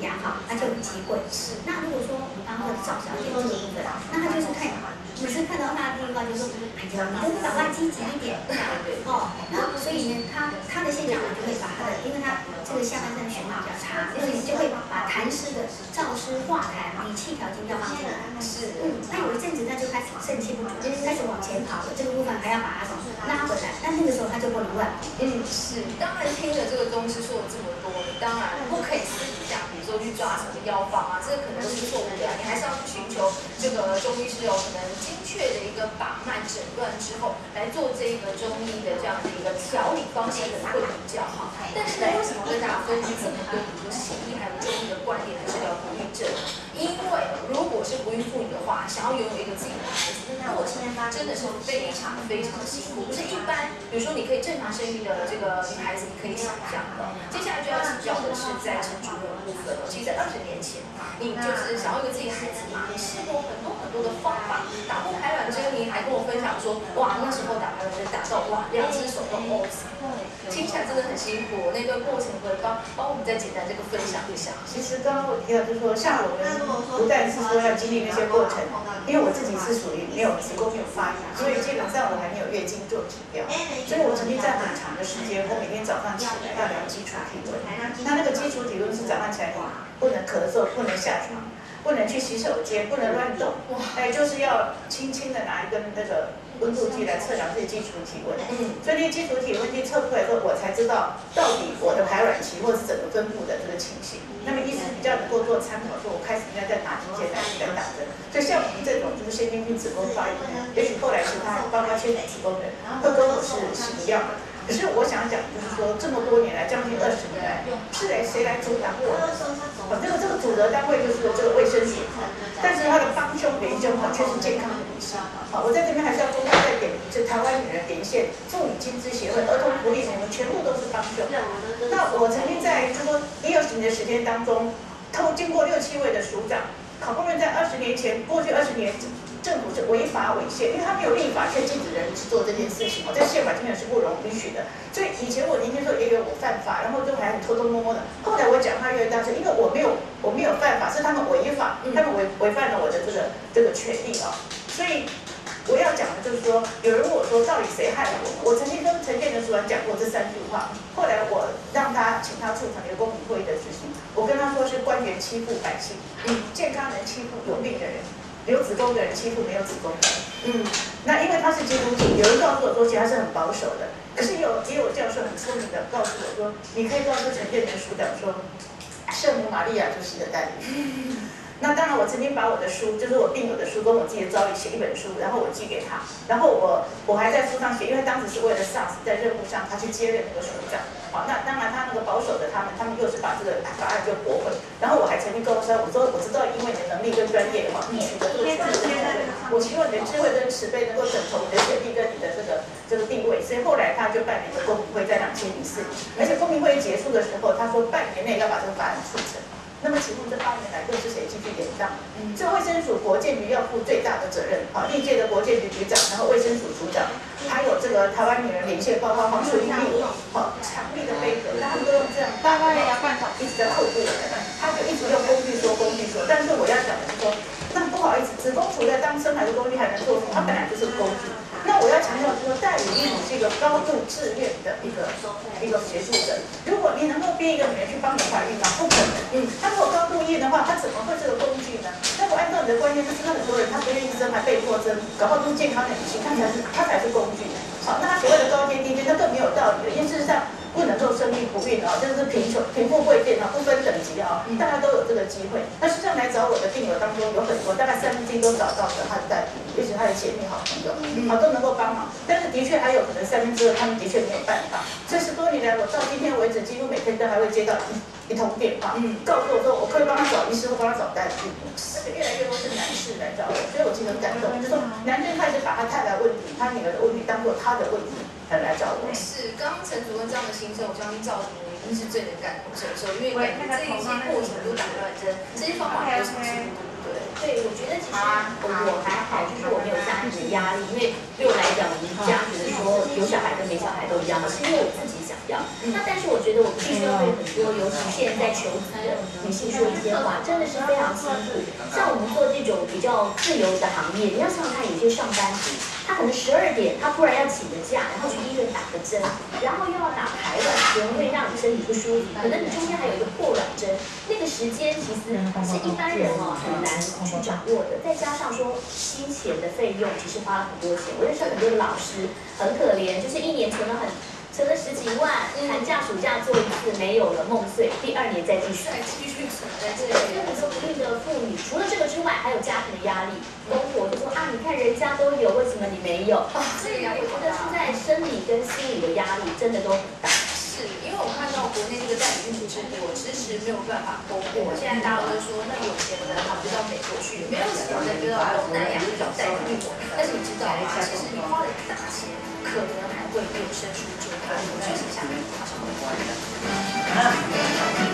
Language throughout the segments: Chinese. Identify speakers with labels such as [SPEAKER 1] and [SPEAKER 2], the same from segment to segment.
[SPEAKER 1] 养好，他就有机会。是。那如果说我们刚刚的赵小姐这个部分，那她就是看，只是看到她的地方就说，哎呀，你跟你老爸积极一点，哦，然后所以呢，他的现象我就会把他的，因为他这个下半身循环比较差，所以就会把痰湿的燥湿化痰、理气调经要放进来。是。那有一阵子他就开始肾气不足，开始往前跑了，这个部分还要把它拉回来，那个时候他就不能乱。
[SPEAKER 2] 是。当然听了这个宗师说了这么多，你当然不可以私底下，比如说去抓什么药方啊，这个可能都是错误的，你还是要去寻求这个中医师可能精确的一个把脉诊断之后，来做这个中医的这样的一个调理方式可能会比较好。但是为什么跟大家分享这么多，比如说西医还有中医的观点来治疗不孕症？因为如果是不孕妇女的话，想要拥有一个自己的孩子，那过程真的是非常非常的辛苦，不是一般，比如说你可以正常生育的这个女孩子，你可以想象的。接下来就要请教的是在陈主任的部分了。其实在20年前，你就是想要一个自己的孩子嘛，你试过很多的方法，打过排卵针，你还跟我分享说，哇，那时候打排卵针打到哇2只手都 O 死，听起来真的很辛苦。那段过程可以帮我们再简单这个分享一下。
[SPEAKER 3] 其实刚刚我提到就是说，像我们不但是说要经历那些过程，因为我自己是属于没有子宫没有发育，所以基本上我还没有月经做指标，所以我曾经在很长的时间，我每天早上起来要量基础体温。那个基础体温是早上起来不能咳嗽，不能下床，不能去洗手间，不能乱动，就是要轻轻的拿一根那个温度计来测量自己基础体温。所以那基础体温计测出来之后，我才知道到底我的排卵期或是整个分布的这个情形。那么医师比较能够做参考，说我开始应该在哪几阶段来打针。所以像我们这种就是先天性子宫发育，也许后来其他包括切除子宫的，会跟我是一样的。可是我想讲，就是说这么多年来，将近20年来，是谁来阻挡我？这个主责单位就是这个卫生署，但是他的帮凶元凶却是健康的女性。我在这边还是要公开再给这台湾女人连线妇女精资协会、儿童福利联盟，全部都是帮凶。那我曾经在就说10-20年的时间当中，经过6-7位的署长，好不容易在20年前，过去20年。政府是违法违宪，因为他没有立法却禁止人去做这件事情，在宪法里面是不允许的。所以以前我年轻时候也有我犯法，然后就还很偷偷摸摸的。后来我讲话越大声，因为我没有犯法，是他们违法，他们违反了我的这个权利啊。所以我要讲的就是说，有人问我说到底谁害了我？我曾经跟陈建仁署长讲过这3句话，后来我让他请他促成一个公平会议的执行，我跟他说是官员欺负百姓，健康人欺负有病的人。有子宫的人欺负没有子宫的人，那因为他是基督徒，有人告诉我说，其实他是很保守的，可是也有教授很聪明的告诉我说，你可以告诉陈建仁署长说，圣母玛利亚就是你的代理。那当然，我曾经把我的书，就是我病友的书，跟我自己的遭遇写一本书，然后我寄给他，然后我还在书上写，因为当时是为了 SARS 在任务上，他去接任那个署长。好，那当然他那个保守的他们又是把这个法案就驳回。然后我还曾经告诉他，我说我知道，因为你的能力跟专业嘛，你取得这个权利，我希望你的智慧跟慈悲能够等同你的权利跟你的这个地位。所以后来他就办理了公民会，在2004年，而且公民会结束的时候，他说半年内要把这个法案促成。那么请问这8年来又是谁继续延宕？这卫生署国健局要负最大的责任。好，历届的国健局局长，然后卫生署署长，还有这个台湾女人连线，包括黄淑英立委，好，强力的配合，他们都用这样大概要半小时一直在后部的人，他就一直用工具说。但是我要讲的是说，那不好意思，子宫除了当生孩子工具还能做什么？它本来就是工具。那我要强调说，代理孕是一个高度自愿的一个协助者。如果你能够逼一个女人去帮你怀孕吗？不可能。她如果高度意愿的话，她怎么会是个工具呢？那我按照你的观念，就是很多人她不愿意生，还被迫生，搞不好都是健康的女性，她才是工具。好，那她所谓的高阶低阶，那更没有道理，因为事实上不能够生育不孕啊，就是贫富贵贱啊，不分等级啊，大家都有这个机会。那实际上来找我的病友当中有很多，大概1/3都找到了他的代理，也许他的姐妹好朋友，都能够帮忙。但是的确还有可能2/3他们的确没有办法。这10多年来，我到今天为止，几乎每天都还会接到一通电话，告诉我说我可以帮他找医师或帮他找代理，而且越来越多是男士来找我，所以我其实很感动，就是说男生开始把他太太问题、他女儿的问题当做他的问题来找我。
[SPEAKER 2] 是，刚刚陈主任这样的心声，我相信赵主任一定是最能感同身受，因为感觉这一些过程都打乱针，这些方法都是对不对？
[SPEAKER 1] 对，我觉得其实我还好，就是我没有家庭的压力，因为对我来讲，我们家觉得说有小孩跟没小孩都一样，是因为我自己想。
[SPEAKER 4] 要。那但是我觉得我们必须要对很多，尤其现在在求职的女性说一些话，真的是非常辛苦。像我们做这种比较自由的行业，你要想想看，有些上班族，他可能12点，他突然要请个假，然后去医院打个针，然后又要打排卵针，会让你身体不舒服，可能你中间还有一个破卵针，那个时间其实是一般人很难去掌握的。再加上说金钱的费用，其实花了很多钱。我认识很多的老师，很可怜，就是1年存了10几万，寒假暑假做一次没有了梦碎，第2年再继续
[SPEAKER 2] 存在这
[SPEAKER 4] 里。很多独立的妇女，除了这个之外，还有家庭的压力。公婆就说啊，你看人家都有，为什么你没有？所以我觉得现在生理跟心理的压力真的都很大。
[SPEAKER 2] 是因为我看到国内这个代理孕母制度，迟迟没有办法通过。现在大家都说，那有钱的他们就到美国去，没有钱的就到东南亚去找代理孕母。但是你知道吗？其实你花了大钱，可能还会没有生出这个孩子。我确实想跟马上关的。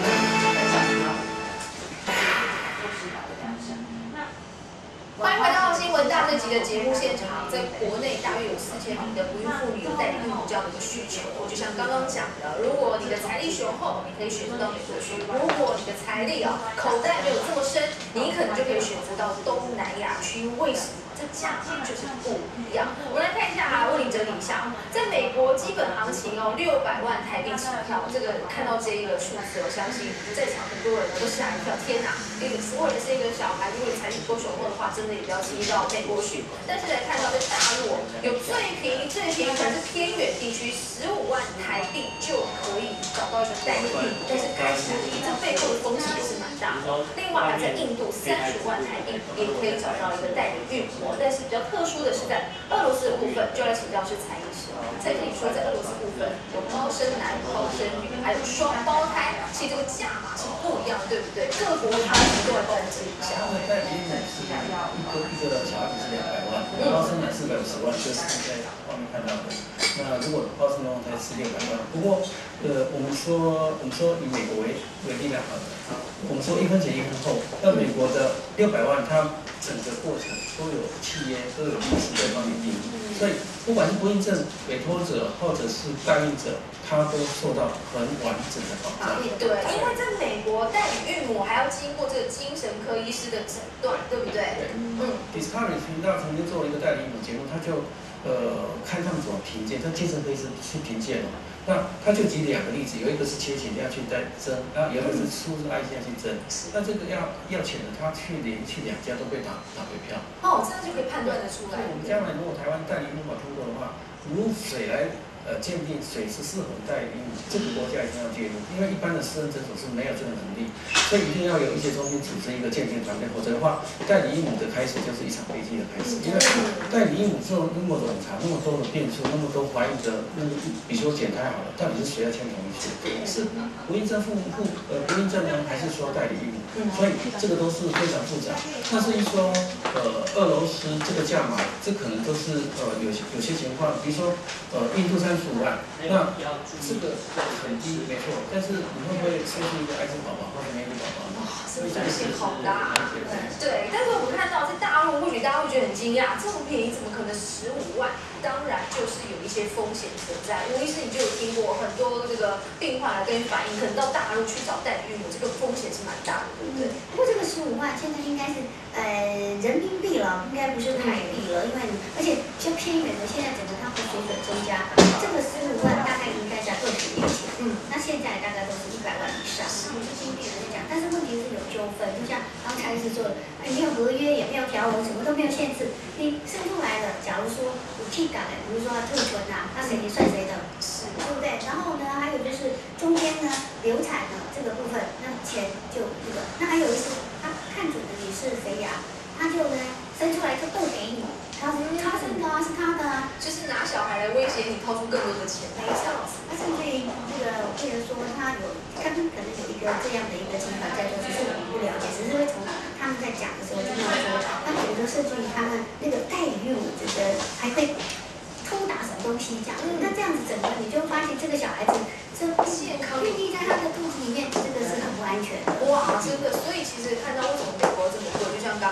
[SPEAKER 2] 欢迎回到新闻大这集的节目现场，在国内大约有4000名的不孕妇女有代理孕母这样的一个需求。就像刚刚讲的，如果你的财力雄厚，你可以选择到美国去；如果你的财力口袋没有这么深，你可能就可以选择到东南亚区。为什么？这价钱就是不一样。我们来看一下，为你整理一下，在美国基本行情600万台币起跳。这个看到这一个数字，我相信在场很多人都吓一跳，天哪！为了生一个小孩，如果你财力不够雄厚的话，真的也不要轻易到美国去。但是来看到在大陆有最便宜可能是偏远地区15万台币就可以找到一个代理孕母，但是开始这背后的风险也是蛮大的。另外还在印度30万台币也可以找到一个代理孕母。但是比较特殊的是在俄罗斯的部分，就来请教是蔡医师。蔡医师说，在俄罗斯部分有包生男、包生女，还有双胞胎，其实这个价码是不一样的，对不对？各国它都会控制一下。
[SPEAKER 5] 代理孕母是一个小孩子是200万，包生男450万，就是在画面看到的。那如果包生双胞胎是600万，不过我们说以美国为例来好了，我们说1分前1分后，那美国的600万，它整个过程都有契约，都有律师在帮你定义，所以不管是不孕症委托者或者是代孕者，他都受到很完整的保障。
[SPEAKER 2] 对，因为在美国代理孕母还要经过这个精神科医师的诊断，对不对？
[SPEAKER 5] Discovery 频道曾经做了一个代理孕母节目，他就看他们怎么评鉴，他精神科医师去评鉴哦。那他就举2个例子，有一个是切钱要去带针，然后有一个是输入爱心要去针。那这个要钱的，他连续2家都被打回票。
[SPEAKER 2] 哦，这样就可以判断得出来。
[SPEAKER 5] 我们将来如果台湾代理孕母通过的话，如水来鉴定谁是适合代理孕母，这个国家一定要介入，因为一般的私人诊所是没有这个能力，所以一定要有医学中心组织一个鉴定团队，否则的话，代理孕母的开始就是一场悲剧的开始。因为代理孕母做那么冗长，那么多的变数，那么多怀孕的比如说检胎好了，到底是谁要签同意书？是不孕症不孕症呢，还是说代理孕母？所以这个都是非常复杂。那至于说俄罗斯这个价码，这可能都是有些情况，比如说印度35万，那这个很低没错，但是你会不会生出一个艾滋宝宝或者梅毒宝宝？
[SPEAKER 2] 这个风险好大。对，但是我们看到在大陆，或许大家会觉得很惊讶，这么便宜怎么可能15万？当然就是有一些风险存在。吴医师，你就有听过很多这个病患来跟你反映，可能到大陆去找代理孕母，这个风险是蛮大的，对不对？
[SPEAKER 1] 不过这个15万现在应该是人民币了，应该不是台币了，因为而且比较偏远的，现在整个它会水准增加，这个15万大概应该在20年前，那现在大概都是100万以上，那是新币来讲，但是问题是有纠纷，就像刚才是说的，没有合约也没有条文，什么都没有限制，你生出来了，假如说有替改，比如说他特存啊，他谁算谁的，对不对？然后呢，还有就是中间呢流产的这个部分，那钱就这个，那还有一次他看准的你是肥羊，他就呢生出来就不给你，他生的啊，是他的啊，
[SPEAKER 2] 就是拿小孩来威胁你掏出更多的钱，
[SPEAKER 1] 没错。他甚至于这个，为了说他可能有一个这样的一个情况在做，只是我们不了解，只是会从他们在讲的时候就会说，他觉得甚至于他们那个代理孕母这个还会偷打什么东西这样，那这样子整个你就发现这个小孩子这
[SPEAKER 2] 健康
[SPEAKER 1] 孕育在他的肚子里面，这个是很不安全的。
[SPEAKER 2] 哇，真的，所以其实看到为什么美国这么贵，就像刚刚讲，他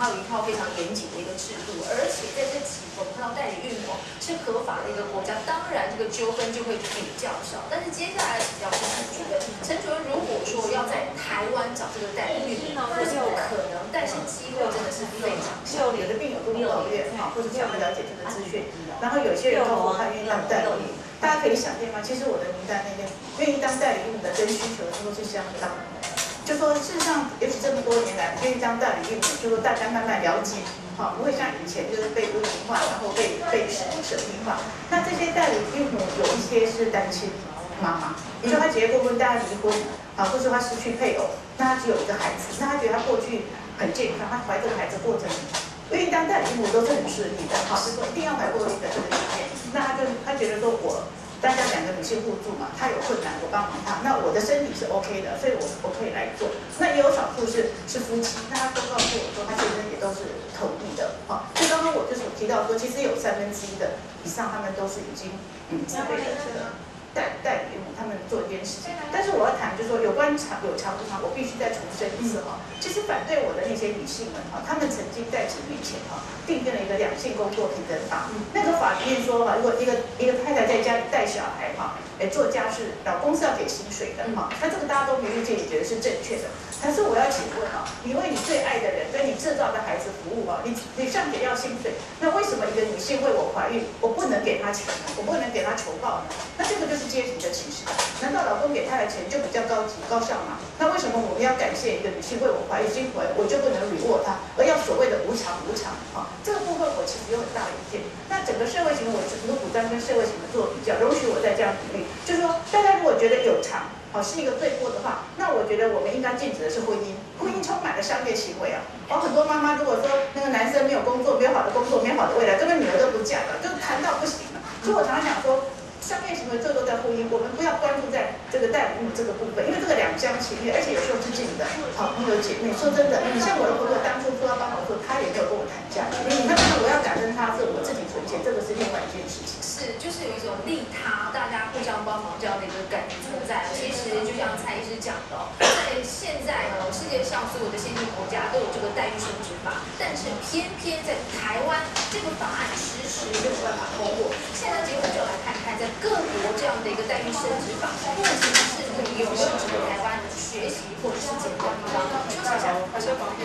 [SPEAKER 2] 它有一套非常严谨的一个制度，而且在这几个我们看到代理孕母是合法的一个国家，当然这个纠纷就会比较少。但是接下来请教陈主任，如果说要在台湾找这个代理孕母，不是不可能，但是机会真的是非常小。
[SPEAKER 3] 有的病友跟我抱怨哈，或者想要了解这个资讯，然后有些人告诉我他愿意当代理孕母，大家可以想见吗？其实我的名单那边愿意当代理孕母的跟需求都是相当的。就说事实上，尤其这么多年来，愿意当代理孕母，就说大家慢慢了解，好，不会像以前就是被污名化，然后被神秘化。那这些代理孕母有一些是单亲妈妈，你说她结过婚，大家离婚，啊，或者说她失去配偶，那她只有一个孩子，那她觉得她过去很健康，她怀这个孩子过程，愿意当代理孕母都是很顺利的，好，就是说一定要怀过一个这个条件，那她觉得说大家两个女性互助嘛，她有困难我帮忙她，那我的身体是 OK 的，所以我可以来做。那也有少数是夫妻，那他都告诉我说他先生也都是同意的，好，所以刚刚我就所提到说，其实有1/3以上他们都是已经自备的这个代理孕母，他们做一件事情。但是我要谈就是说有关长不长，我必须再重申一次哈，其实反对我的那些女性们哈，她们曾经在几年前哈订定了一个两性工作平等法，那个法里面说哈，如果一个太太在家里带小孩哈，做家事，老公是要给薪水的哈，那这个大家都没意见，也觉得是正确的。但是我要请问哈，你为你最爱的人跟你制造的孩子服务哈，你上学要薪水，那为什么一个女性为我怀孕，我不能给她钱呢？我不能给她酬报呢？那这个就是阶级的歧视。难道老公给她的钱就比较高级高尚吗？那为什么我们要感谢一个女性为我怀孕辛苦，我就不能reward她，而要所谓的无偿啊？这个部分我其实有很大的意见。那整个社会行为，我只能主张跟社会行为做比较，容许我再这样举例，就是说大家如果觉得有偿是一个罪过的话，那我觉得我们应该禁止的是婚姻。婚姻充满了商业行为啊！很多妈妈如果说那个男生没有工作，没有好的工作，没有好的未来，根本女儿都不嫁了，就谈到不行了。所以我常常讲说，商业行为最多在婚姻，我们不要关注在这个代理孕母这个部分，因为这个两厢情愿，而且有时候是自己的好朋友姐妹。说真的，像我的朋友当初说要帮我做，他也没有跟我谈价，那我要感恩他，是我自己存钱，这个是另外一件事情。
[SPEAKER 2] 就是有一种利他，大家互相帮忙这样的一个感觉存在。其实就像蔡医师讲的，在现在呢，世界上所有的先进国家都有这个代孕生殖法，但是偏偏在台湾这个法案迟迟没有办法通过。现在节目就来看看，在各国这样的一个代孕生殖法，目前是否有没有值得台湾学习或者是检讨的地方？休息一下，回到房间。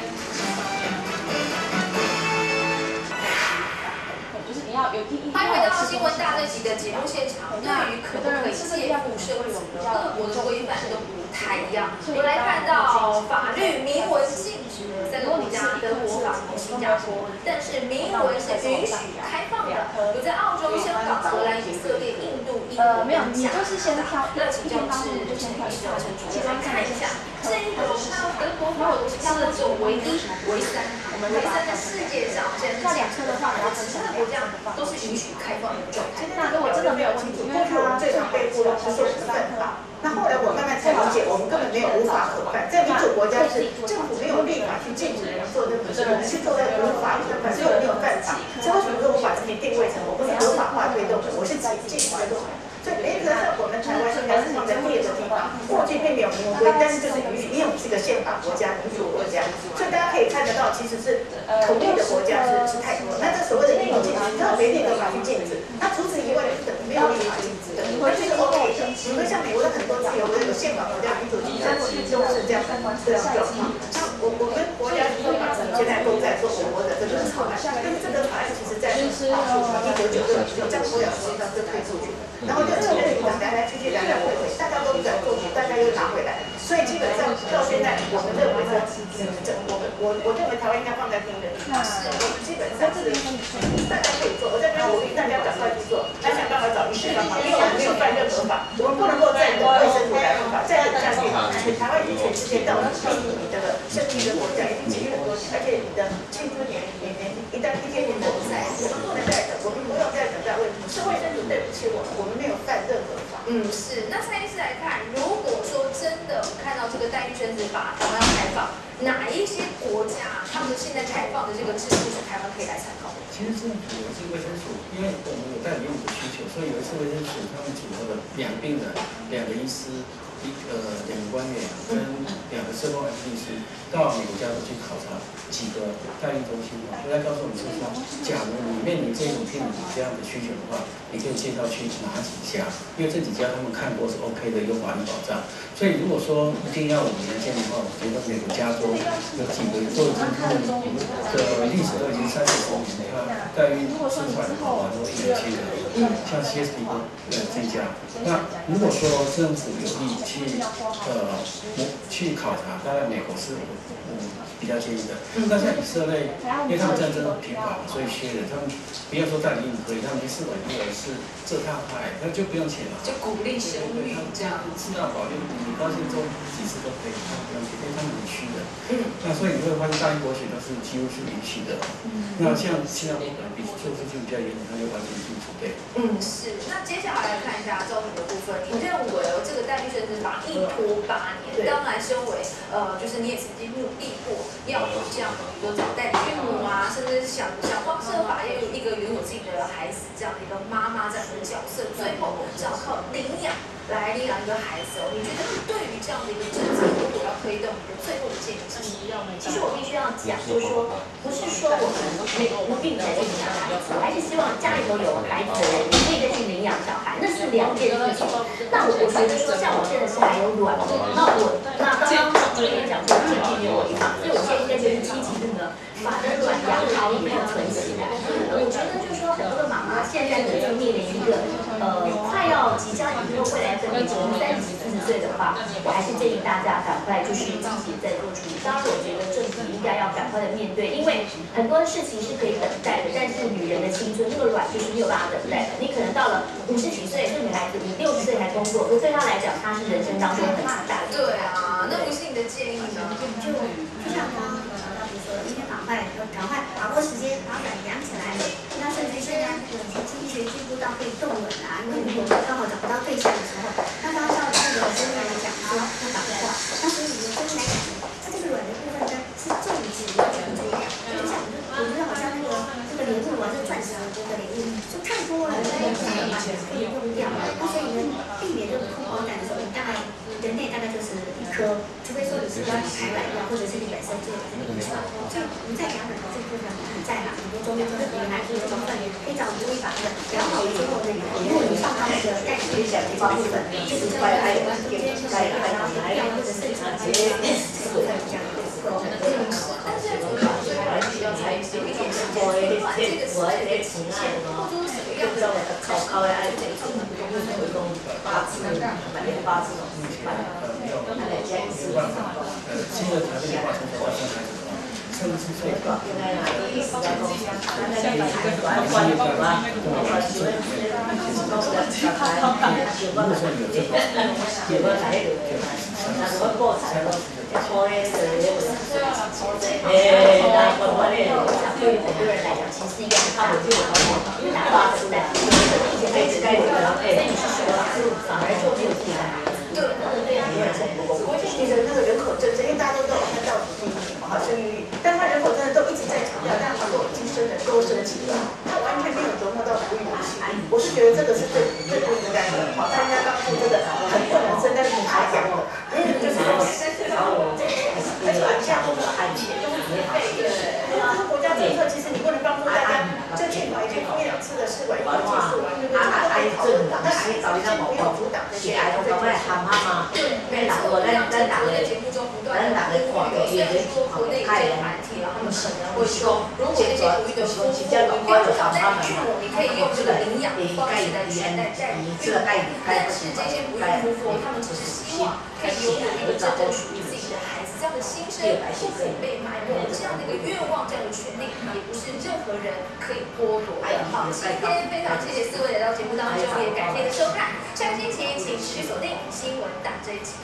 [SPEAKER 2] 欢迎回到新闻大这集的节目现场。对于可不可以借腹生子，各国的规范都不太一样。我们来看到法律明文禁止3个国家，德国、法国、新加坡，但是明文是允许开放的。有在澳洲、香港、荷兰、以色列、印度、英国、
[SPEAKER 6] 没有，你就是先挑
[SPEAKER 2] 那请教是陈医生、陈主任来看一下，这一个看到德国、法国、新加坡只有唯一、唯三的世界上，现在是10个国家都是允许开放的状态。
[SPEAKER 6] 那如果真的没有问题，因为
[SPEAKER 3] 过去我们最常被พู的就是无犯法。那后来我慢慢才理解，我们根本没有无法可犯。在民主国家是政府没有立法去禁止人做任何事，我们去做在无法可犯，所以我没有犯法。所以为什么说我把自己定位成我不是合法化推动的，我是进推动的。所以原则上我们台湾应该是放在第二个地方，过去并没有明文规，但是就是允许，因为我们是个宪法国家、民主国家，所以大家可以看得到，其实是同意的国家是太多。那这所谓的立法禁止，特别立个法去禁止，那除此以外是没有立法禁止的，那就是 OK 的。你会像美国的很多自由的有宪法国家、民主国家，其实都是这样的状况。像我们国家立法现在都在做我国的这个草案，但是这个法案其实在1996年就张国燎先生就推出去了，然后就几任里长来来去去来来回回，大家都不敢做主，大家又拿回来，所以基本上到现在，我们认为说，我认为台湾应该放在第一个地方，我们基本上这个大家可以做，我在这边鼓励大家赶快去做，来想办法找一些方法，因为我们没有犯任何法，我们不能够再等卫生部来立法，再等下去，台湾已经全世界到第一名这个胜利的国家，已经节约很多年，而且你的青春年一旦一天年都在，我们不能再等，我们不用再等待问题，社会真的对不起我们没有犯任何法。
[SPEAKER 2] 是。那蔡医师来看，如果说真的我们看到这个代孕生殖法台湾要开放，哪一些国家他们现在开放的这个制度是台湾可以来参考的？
[SPEAKER 5] 其实政府是卫生署，因为我们有代理孕母的需求，所以有一次卫生署他们组合了2病人、2个医师， 2个官员跟2个社工律师到美国加州去考察几个代孕中心就来告诉我们说，假如你面临这种聘礼这样的需求的话，你可以介绍去哪几家，因为这几家他们看过是 OK 的，有法律保障。所以如果说一定要我们来建的话，我觉得美国加州有几个都已经他们的历史都已经30多年，它代孕生产的话都1年7个，像 CSP 这家。那如果说政府有意去考察，当然美国是比较建议的。那像以色列，因为他们战争频繁，所以缺人，他们不要说代理孕可以，他们去试管婴儿是这趟派，那就不用钱了。
[SPEAKER 2] 就鼓励生育这样。
[SPEAKER 5] 吃到饱，你高兴做几次都可以，他们不用钱，因为他们很虚的。那所以你会发现大英国血都是几乎是允许的。那像新加坡可能比做事情比较严谨，他就完全禁止对。
[SPEAKER 2] 是。那接下来看一下照顾的部分，你认为这个代孕生殖法一拖8年，当然身为就是你也曾经努力过，要有这样的，比如说找代理孕母啊，甚至想方设法要有一个拥有自己的孩子这样的一个妈妈这样的角色，最后只要靠领养来领养一个孩子你觉得对于这样的一个政策，如果要推动，你的最后的建议是什么？
[SPEAKER 4] 其实我必须要讲，就是说，不是说我们不并且去领养孩子，我还是希望家里头有孩子的人，你可以再去领养小孩，那是2件事情。那我觉得说，像我现在是还有卵的，那刚刚我也讲说，禁忌没有违法，所以我现在就是积极的把这卵养好，也没有存起来。我觉得就是说，很多的妈妈现在可能就面临一个快要即将以后未来可能30几40岁的话，我还是建议大家赶快就是积极在做处理。当然，我觉得政府应该要赶快的面对，因为很多事情是可以等待的，但是女人的青春，这个卵就是没有办法等待的。你可能到了50几岁，这女孩子你60岁才工作，可对她来讲，她是人生当中很大的。
[SPEAKER 2] 对啊，那不是你的建议呢？
[SPEAKER 1] 就像刚刚讲到，比如说今天赶快把握时间，把卵养起来。那甚至现在经济学进步到可以冻卵啊，因为如果刚好找不到对象的时候，那刚刚像那个生育来讲说要赶快，那所以呢，生育来讲，它这个卵的部分呢是种植的种子量，就像我觉得好像这个莲雾啊，这钻石的这个莲雾就太多了，所以可以用掉。那所以呢，避免这个空包蛋的时候，你大概人类大概就是1颗，除非说你是要排卵药，或者是你本身就有这个遗传，所以你在养卵的这部分，你在很多中间就是原来这个部分可以找中医把这个养好之后呢，如果你放到那个代谢的这部分，就是中间就是然后掉或者是这个部分这样子。
[SPEAKER 2] 但是主要最后还是要采取一种时间，把这个时间的期限，或者说什么样子的
[SPEAKER 4] 考的爱这种八字新的条件的话，从30岁吧，应该意思在讲，那个孩子还管理啊，我喜欢对很多人来讲，其实是一个很大的诱惑，因为打发时代，以前孩子该有的，所以你是说反而就没有替代。
[SPEAKER 2] 对，
[SPEAKER 3] 对很多人是不公平。其实那个人口政策，因为大家都知道我们倒数第1名嘛，生育率，但他人口真的都一直在强调，但很多已经生的多生几个，他完全没有琢磨到哺育的系。我是觉得这个是最不应该的。好，大家当初这个很不能生，但是你还养了，就是而且按下都是安全，都是免费的。这国家政策其实你不能帮助大家，这健保已经1、2次的试管婴儿技术了，这个都可以讨论的。那先不要阻挡这些。
[SPEAKER 2] 没错，让政府在节目中不断的呼吁，虽然说国内一些团体他们可能会说，如果这些哺育的夫妇不要找代理孕母，你可以用这个领养方式来取代代理孕母，但是这些哺育夫妇他们只是希望可以拥有一个真正属于自己的孩子，这样的心声不可以被埋没，这样的一个愿望，这样的权利，也不是任何人可以剥夺的。好，今天非常谢谢4位来到节目当中，也感谢您的收看，下个星期请持续锁定新闻大这一集。